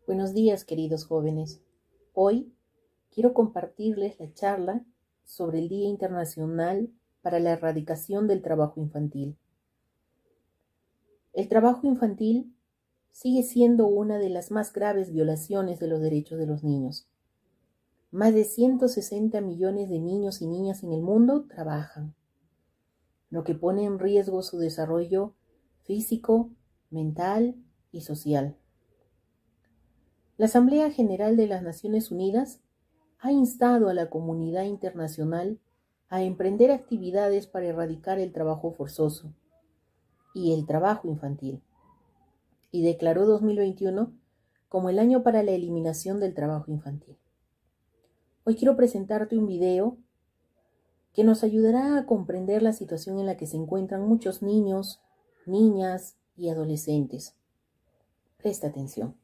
Buenos días, queridos jóvenes. Hoy quiero compartirles la charla sobre el Día Internacional para la Erradicación del Trabajo Infantil. El trabajo infantil sigue siendo una de las más graves violaciones de los derechos de los niños. Más de 160 millones de niños y niñas en el mundo trabajan, lo que pone en riesgo su desarrollo físico, mental y social. La Asamblea General de las Naciones Unidas ha instado a la comunidad internacional a emprender actividades para erradicar el trabajo forzoso y el trabajo infantil, y declaró 2021 como el año para la eliminación del trabajo infantil. Hoy quiero presentarte un video que nos ayudará a comprender la situación en la que se encuentran muchos niños, niñas y adolescentes. Presta atención.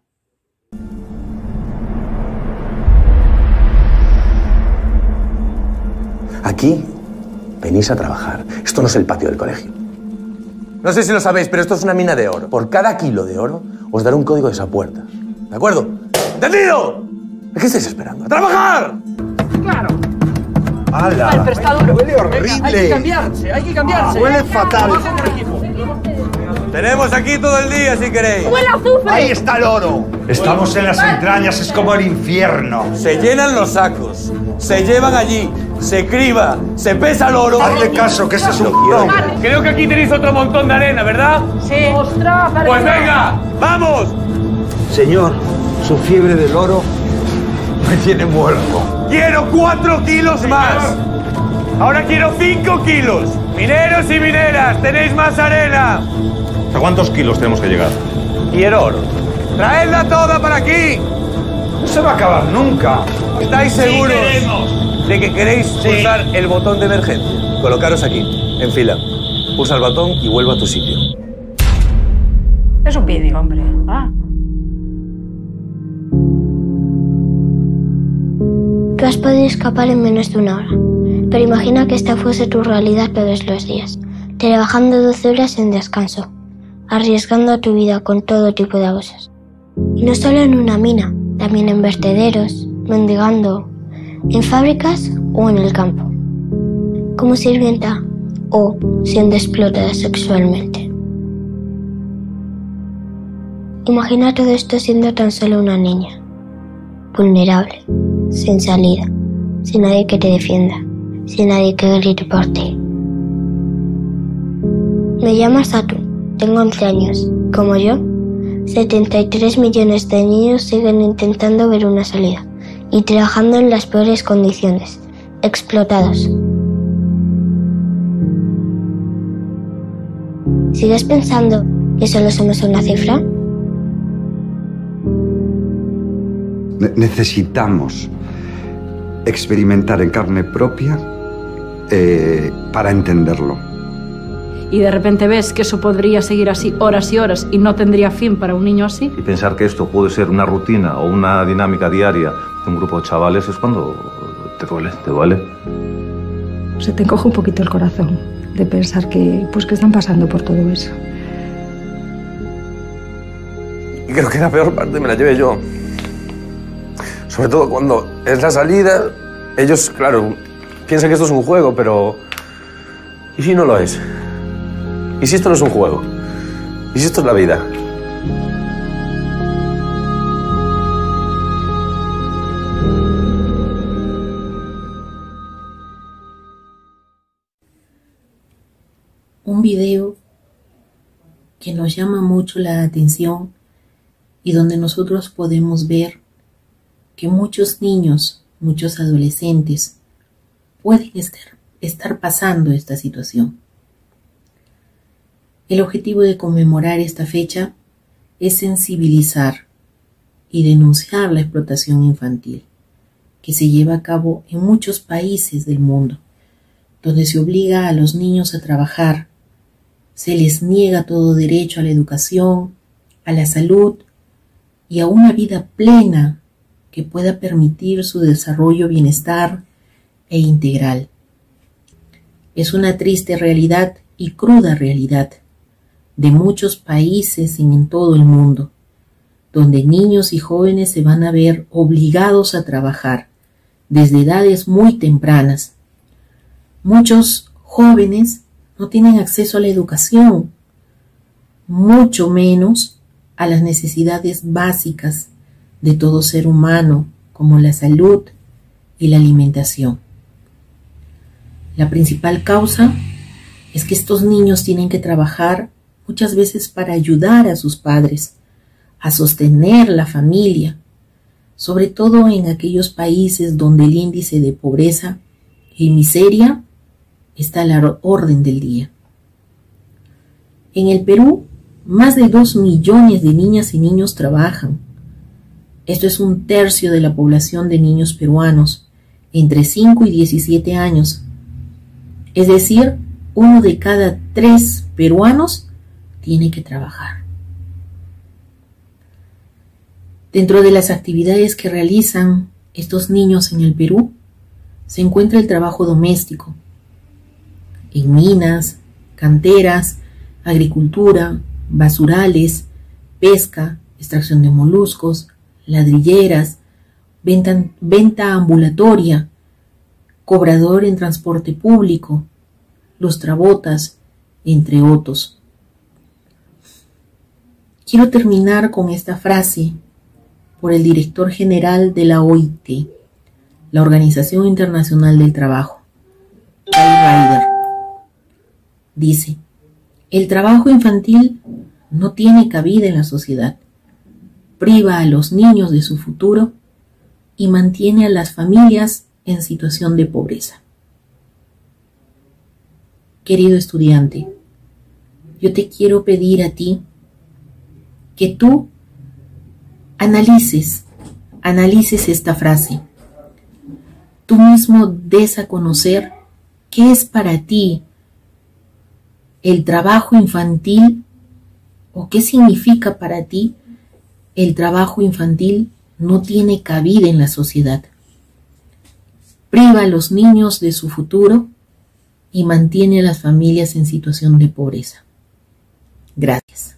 Aquí venís a trabajar. Esto no es el patio del colegio. No sé si lo sabéis, pero esto es una mina de oro. Por cada kilo de oro os daré un código de esa puerta. ¿De acuerdo? ¿Entendido? ¿A qué estáis esperando? ¡A trabajar! ¡Claro! ¡Hala! Pero está duro. Huele horrible. Hay que cambiarse, Huele fatal. Tenemos aquí todo el día, si queréis. ¡Huele a azufre! ¡Ahí está el oro! Estamos en las entrañas, es como el infierno. Se llenan los sacos, se llevan allí, se criba, se pesa el oro. Hazle caso, que ese es un quiero. Creo que aquí tenéis otro montón de arena, ¿verdad? Sí. ¡Ostras! Pues venga, ¡vamos! Señor, su fiebre del oro me tiene muerto. ¡Quiero 4 kilos más! Ahora quiero 5 kilos. Mineros y mineras, tenéis más arena. ¿A cuántos kilos tenemos que llegar? Quiero oro. ¡Traedla toda para aquí! No se va a acabar nunca. ¿Estáis seguros de que queréis pulsar el botón de emergencia? Colocaros aquí, en fila. Pulsa el botón y vuelve a tu sitio. Es un vídeo, hombre. Tú has podido escapar en menos de una hora, pero imagina que esta fuese tu realidad todos los días, trabajando 12 horas sin descanso, arriesgando tu vida con todo tipo de abusos. Y no solo en una mina, también en vertederos, mendigando, en fábricas o en el campo, como sirvienta o siendo explotada sexualmente. Imagina todo esto siendo tan solo una niña, vulnerable, sin salida, sin nadie que te defienda, sin nadie que grite por ti. Me llamo Satu, tengo 11 años. Como yo, 73 millones de niños siguen intentando ver una salida y trabajando en las peores condiciones, explotados. ¿Sigues pensando que solo somos una cifra? Necesitamos experimentar en carne propia para entenderlo. Y de repente ves que eso podría seguir así horas y horas y no tendría fin para un niño así. Y pensar que esto puede ser una rutina o una dinámica diaria de un grupo de chavales es cuando te duele. Se te encoge un poquito el corazón de pensar que están pasando por todo eso. Y creo que la peor parte me la llevé yo. Sobre todo cuando es la salida, ellos, claro, piensan que esto es un juego, pero... ¿y si no lo es? ¿Y si esto no es un juego? ¿Y si esto es la vida? Un video que nos llama mucho la atención y donde nosotros podemos ver que muchos niños, muchos adolescentes pueden estar pasando esta situación. El objetivo de conmemorar esta fecha es sensibilizar y denunciar la explotación infantil que se lleva a cabo en muchos países del mundo, donde se obliga a los niños a trabajar, se les niega todo derecho a la educación, a la salud y a una vida plena que pueda permitir su desarrollo, bienestar e integral. Es una triste realidad y cruda realidad de muchos países y en todo el mundo, donde niños y jóvenes se van a ver obligados a trabajar desde edades muy tempranas. Muchos jóvenes no tienen acceso a la educación, mucho menos a las necesidades básicas de todo ser humano, como la salud y la alimentación. La principal causa es que estos niños tienen que trabajar muchas veces para ayudar a sus padres, a sostener la familia, sobre todo en aquellos países donde el índice de pobreza y miseria está a la orden del día. En el Perú, más de 2 millones de niñas y niños trabajan. Esto es 1/3 de la población de niños peruanos, entre 5 y 17 años. Es decir, 1 de cada 3 peruanos tiene que trabajar. Dentro de las actividades que realizan estos niños en el Perú, se encuentra el trabajo doméstico, en minas, canteras, agricultura, basurales, pesca, extracción de moluscos, ladrilleras, venta ambulatoria, cobrador en transporte público, lustrabotas, entre otros. Quiero terminar con esta frase por el director general de la OIT, la Organización Internacional del Trabajo, Kay Ryder. Dice: el trabajo infantil no tiene cabida en la sociedad, priva a los niños de su futuro y mantiene a las familias en situación de pobreza. Querido estudiante, yo te quiero pedir a ti que tú analices esta frase. Tú mismo des a conocer qué es para ti el trabajo infantil o qué significa para ti el trabajo infantil no tiene cabida en la sociedad. Priva a los niños de su futuro y mantiene a las familias en situación de pobreza. Gracias.